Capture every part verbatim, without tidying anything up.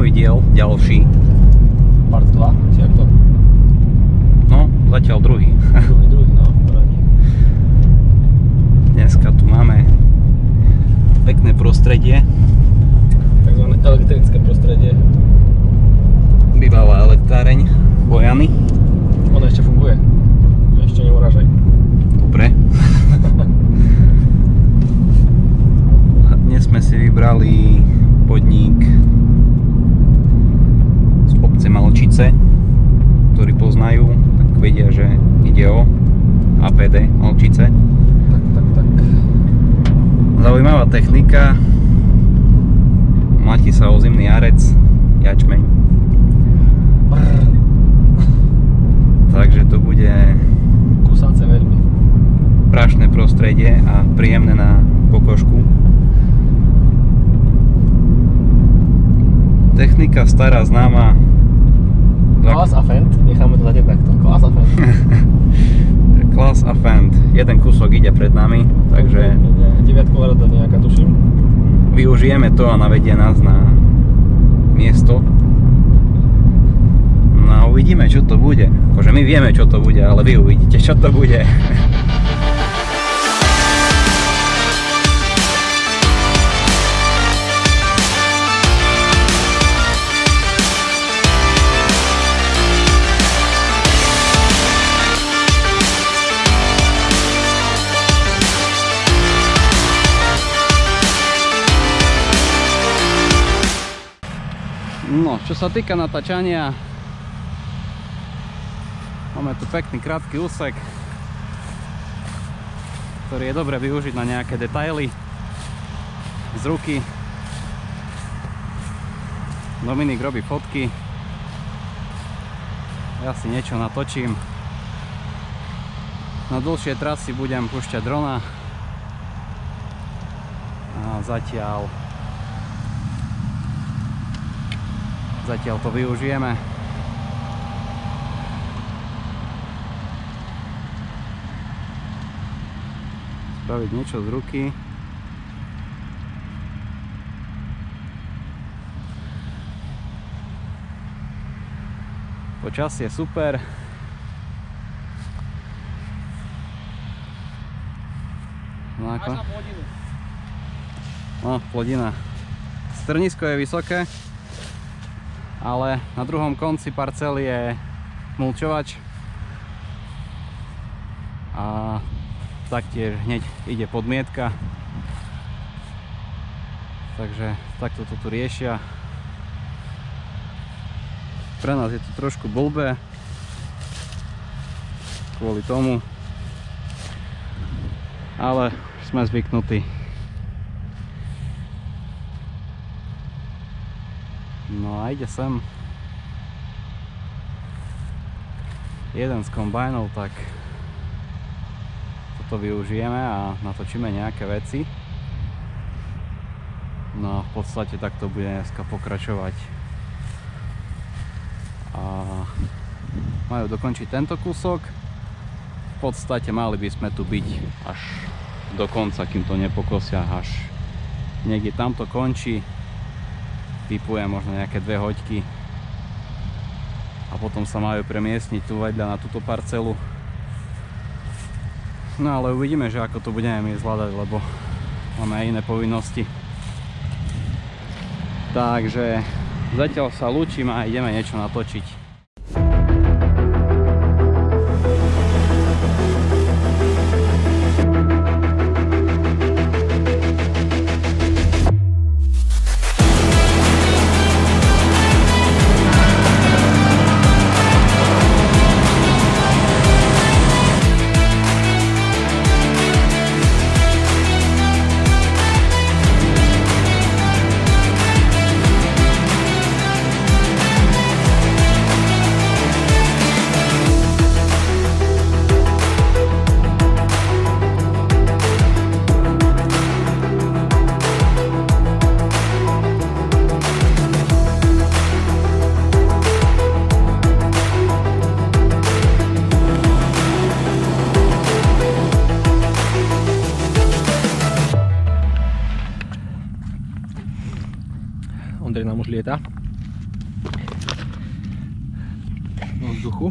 pravidiel, ďalší. Part dva, či jak to? No, zatiaľ druhý. Druhý, druhý, no, poradí. Dneska tu máme pekné prostredie. Takzvané elektrické prostredie. Bývalá elektráreň Bojany. Ono ešte funguje. Ešte neurážaj. Dobre. A dnes sme si vybrali podnik z obce Malčice, ktorí poznajú, tak vedia, že ide o á pé dé Malčice. Tak, tak, tak. Zaujímavá technika. Mlatí sa ozimný jarec, jačmeň. Brr. Takže to bude Kusáce veľmi. prašné prostredie a príjemné na pokožku. Technika stará, známa. Class a Fendt, necháme to zatiaľ takto. Class a Fendt. Class a Fendt. Jeden kúsok ide pred nami, takže deviatková rada nejaká, tuším. využijeme to a navedie nás na miesto. No a uvidíme, čo to bude. Akože my vieme, čo to bude, ale vy uvidíte, čo to bude. No, čo sa týka natáčania, máme tu pekný krátky úsek, ktorý je dobre využiť na nejaké detaily z ruky. Dominik robí fotky, ja si niečo natočím. Na dlhšie trasy budem púšťať drona a zatiaľ Zatiaľ to využijeme. Spraviť niečo z ruky. Počasie je super. No ako? Až na plodinu. No, plodina. Strnisko je vysoké, ale na druhom konci parcely je mulčovač a taktiež hneď ide podmietka, takže takto to tu riešia. Pre nás je to trošku blbé kvôli tomu, ale sme zvyknutí. No a ide sem jeden z kombajnov, tak toto využijeme a natočíme nejaké veci. No a v podstate takto bude dneska pokračovať. A majú dokončiť tento kúsok. V podstate mali by sme tu byť až do konca, kým to nepokosia, až niekde tam to končí. Typujem možno nejaké dve hoďky a potom sa majú premiestniť tu vedľa na túto parcelu. No ale uvidíme, že ako to budeme my zvládať, lebo máme aj iné povinnosti. Takže zatiaľ sa lúčim a ideme niečo natočiť. Ondrej nám už lieta. vo vzduchu.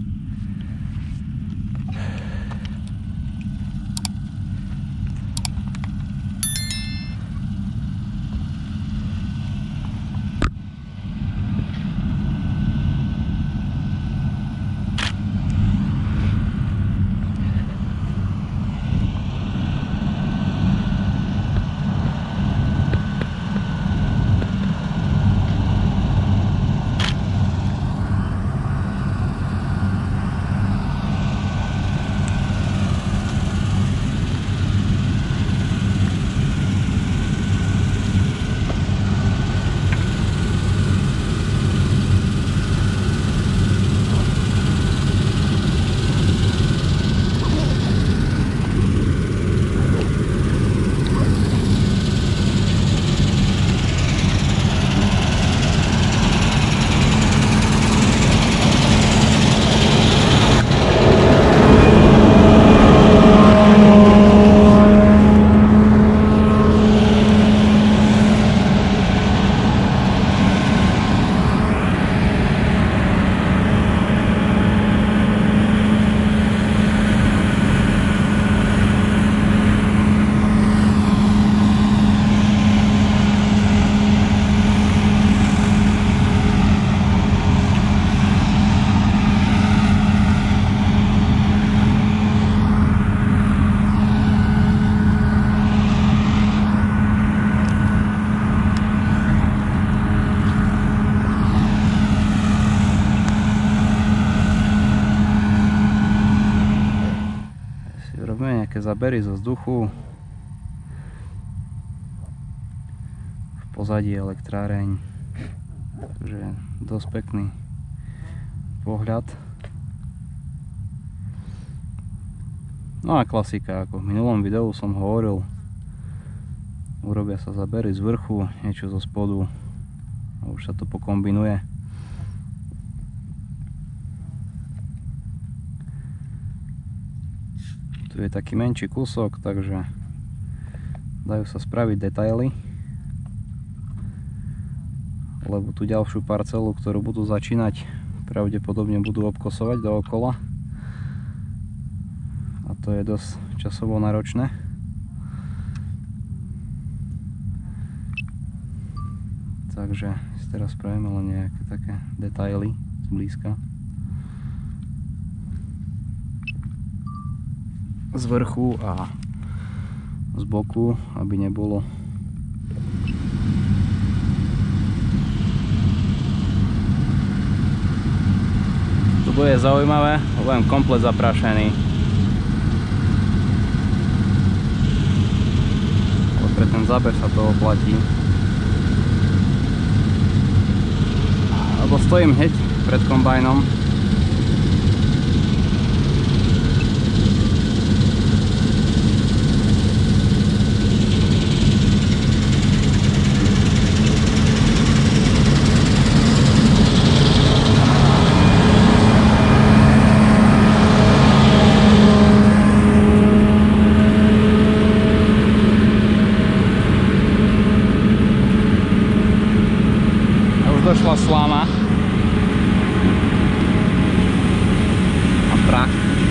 Zábery zo vzduchu, v pozadí elektráreň, takže dosť pekný pohľad. No a klasika, ako v minulom videu som hovoril, urobia sa zábery z vrchu, niečo zo spodu a už sa to pokombinuje. Tu je taký menší kúsok, takže dajú sa spraviť detaily, lebo tú ďalšiu parcelu, ktorú budú začínať, pravdepodobne budú obkosovať dookola a to je dosť časovo náročné. Takže si teraz spravíme len nejaké také detaily zblízka. Z vrchu a z boku, aby nebolo tu bude zaujímavé, budem komplet zaprašený, ale pre ten záber sa to oplatí, lebo stojím hneď pred kombajnom. Došla sláma a prach.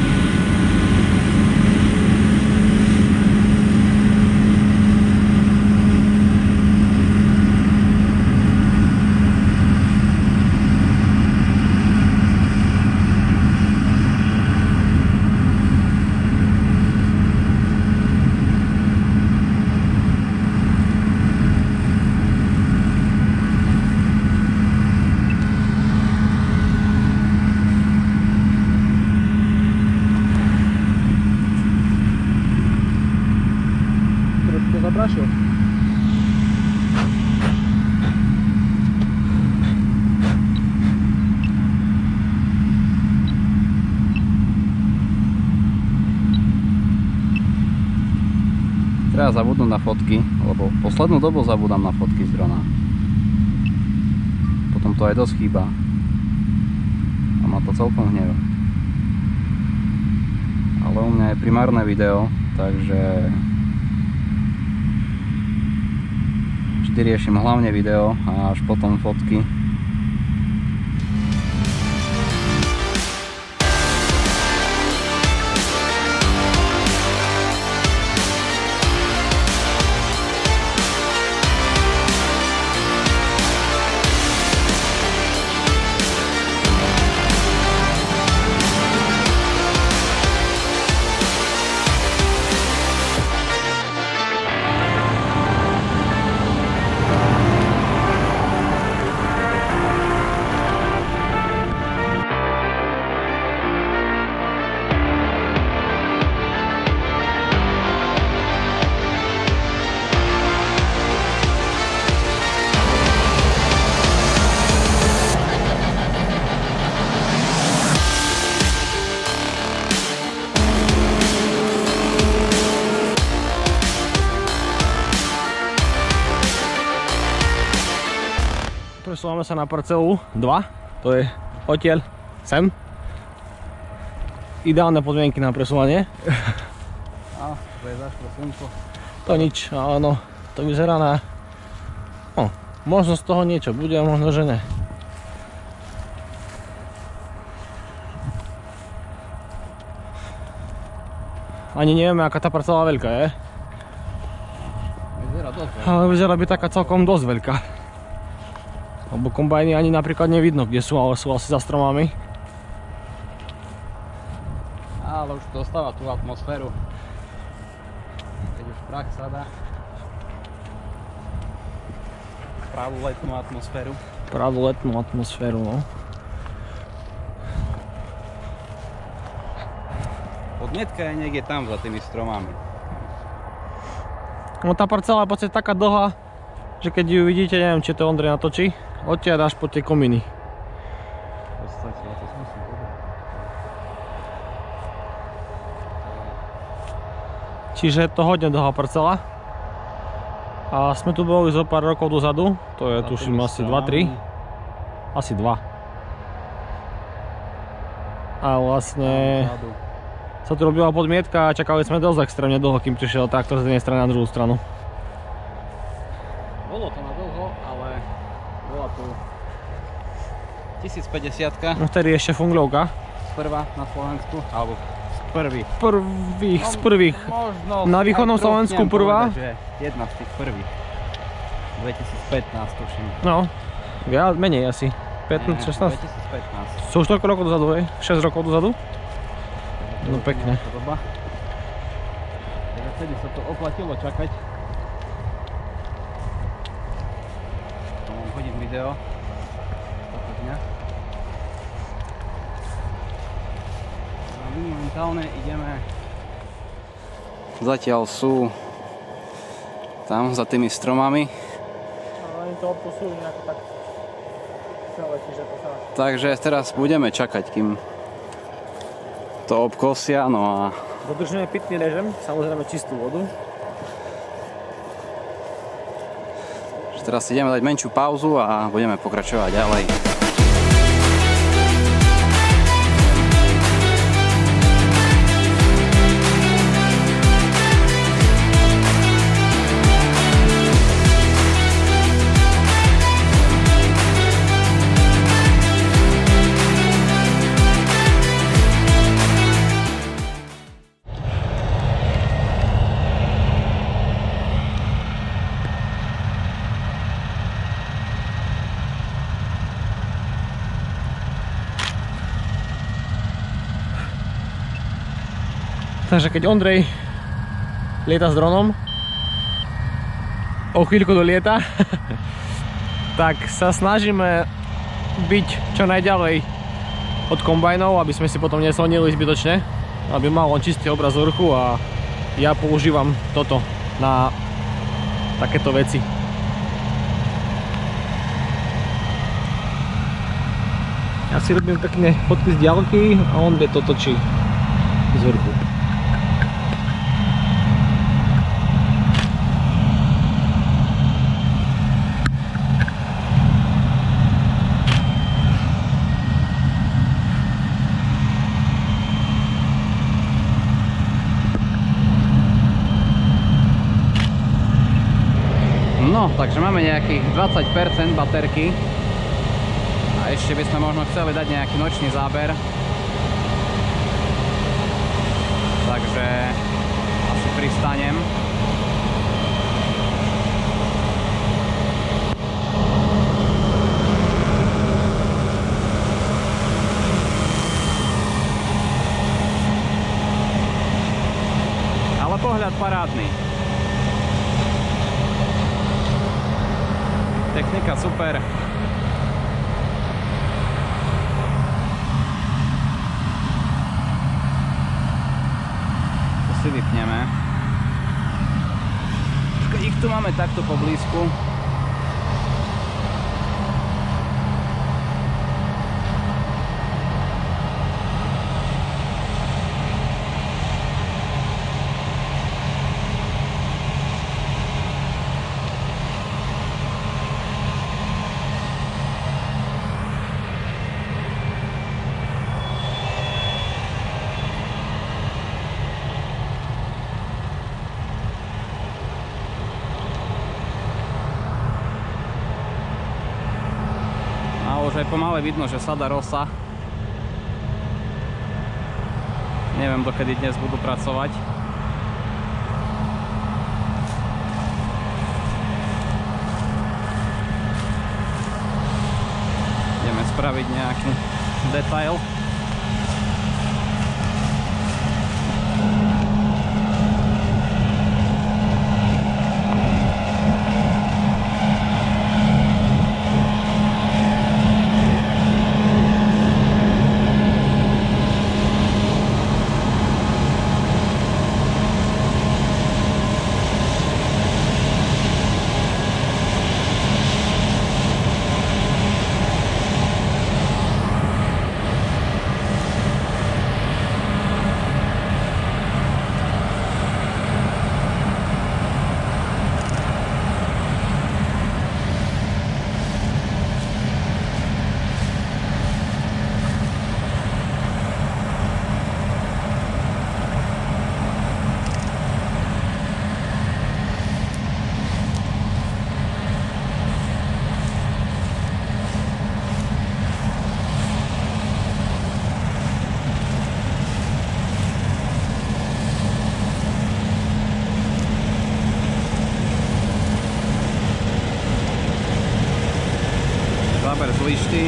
Zaprašil. Treba zabudnúť na fotky, lebo poslednú dobu zabudám na fotky z drona. Potom to aj dosť chýba. A má to celkom hneva. Ale u mňa je primárne video, takže vždy riešim hlavne video a až potom fotky. Presúvame sa na parcelu dva, to je odtiaľ sem. Ideálne podmienky na presúvanie. A, to je zašlo slnko. To nič, áno, to vyzerá na... No, možno z toho niečo bude, a možno, že ne. Ani nevieme, aká tá parcela veľká je. Vyzerá dosť veľká. Ale vyzerá by taká celkom dosť veľká. Lebo kombajny ani napríklad nevidno, kde sú, ale sú asi za stromami. Ale už dostáva tú atmosféru. Keď už prach sadá. Pravú letnú atmosféru. Pravú letnú atmosféru, no. Podnietka je niekde tam za tými stromami. No tá parcela je v podstate taká dlhá, že keď ju vidíte, neviem, či to Ondrej natočí, odtiaľ až po tie kominy. V podstate, ja to musím povedať. Čiže je to hodne dlhá parcela. A sme tu boli zo pár rokov dozadu, to je tuším asi dva tri. Asi dva. A vlastne sa tu robila podmietka a čakali sme dosť extrémne dlho, kým prišiel traktor z jednej strany na druhú stranu. Bolo to na dlho, ale bola tu tisícpäťdesiatka. No vtedy ešte funglovka. Prvá na Slovensku, alebo z prvých. Prvých, z prvých. Možno Na východnom Slovensku prvá. Povedať, jedna z tých prvých. dvetisícpätnásť tuším. No, viac, menej asi. pätnásť, šestnásť. dvetisícpätnásť. Sú už toľko rokov dozadu, hej? šesť rokov dozadu? No pekne. Takže vtedy sa to oplatilo čakať. To vám hodím video. Toto dňa. A my momentálne ideme. Zatiaľ sú tam za tými stromami. Oni to obkosujú nejako tak celé, čiže to sa... Takže teraz budeme čakať, kým to obkosia, no a... Dodržujeme pitný režim, samozrejme čistú vodu. Teraz ideme dať menšiu pauzu a budeme pokračovať ďalej. Takže keď Ondrej lieta s dronom, o chvíľku dolieta, tak sa snažíme byť čo najďalej od kombajnov, aby sme si potom neslonili zbytočne, aby mal on čistý obraz z vrchu, a ja používam toto na takéto veci. Ja si robím pekne fotky z diaľky a on to točí z vrchu. No, takže máme nejakých dvadsať percent baterky a ešte by sme možno chceli dať nejaký nočný záber. Takže asi pristanem. Ale pohľad parádny. Technika super. To si vypneme. Keď ich tu máme takto poblízku. A už aj pomale vidno, že sada rosa. Neviem, dokedy dnes budú pracovať. Ideme spraviť nejaký detail. Záber z lišty.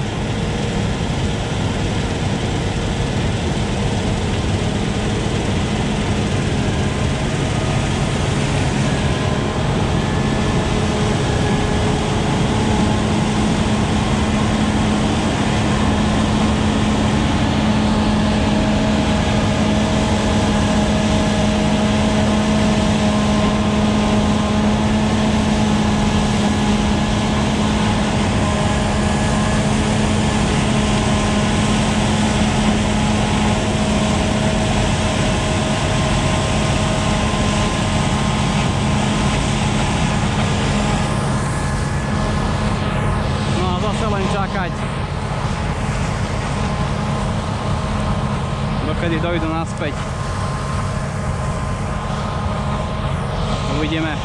Dokedy dojdu naspäť. Uvidíme.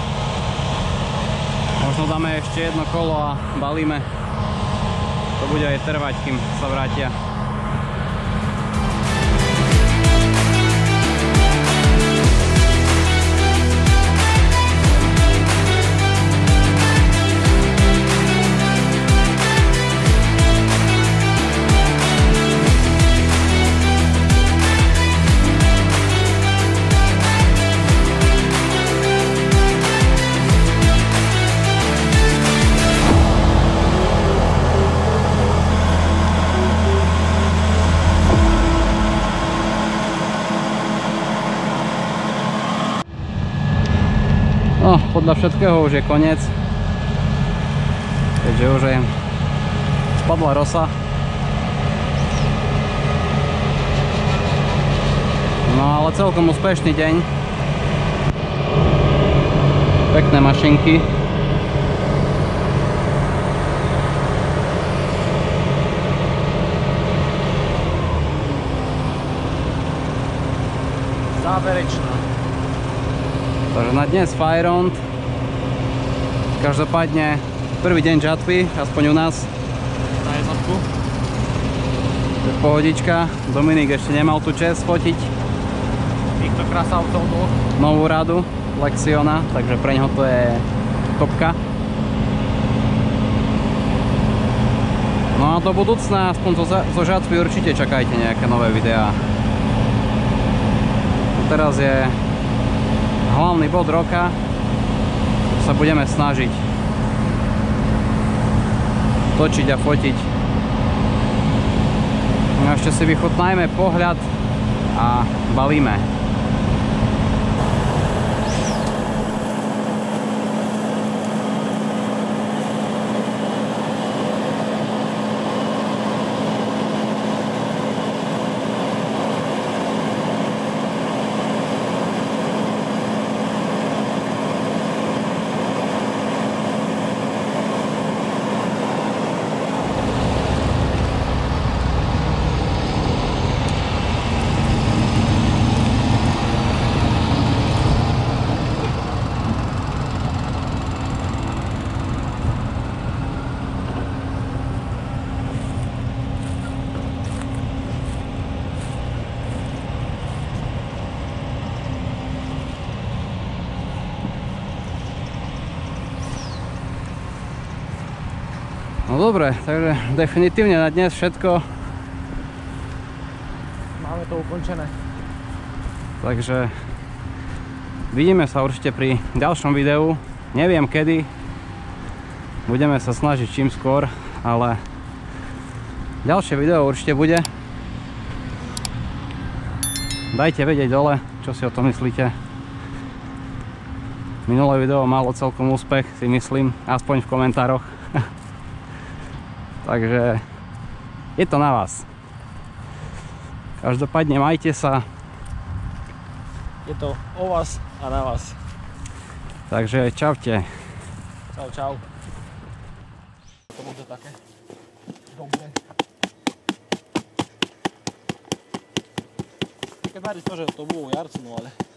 Možno dáme ešte jedno kolo a balíme. To bude aj trvať, kým sa vrátia. No, podľa všetkého už je koniec, keďže už je spadla rosa. No ale celkom úspešný deň. Pekné mašinky. Záverečná. Takže na dnes Fajrond. Každopádne prvý deň žatvy, aspoň u nás. Na jednotku. Pohodička. Dominik ešte nemal tu čas fotiť. Týchto krasavcov dvoch. Novú radu Lexiona, takže pre ňoho to je topka. No a do budúcna, aspoň zo žatvy určite čakajte nejaké nové videá. Teraz je hlavný bod roka, sa budeme snažiť točiť a fotiť. No ešte si vychutnajme pohľad a balíme. No dobre, takže definitívne na dnes všetko. Máme to ukončené. Takže vidíme sa určite pri ďalšom videu. Neviem kedy. Budeme sa snažiť čím skôr, ale ďalšie video určite bude. Dajte vedieť dole, čo si o tom myslíte. Minulé video malo celkom úspech, si myslím, aspoň v komentároch. Takže je to na vás. Každopádne majte sa. Je to o vás a na vás. Takže čaute. Čau, čau. To bude také. Dobre. Keď máš to, že to bolo jarcu, no ale...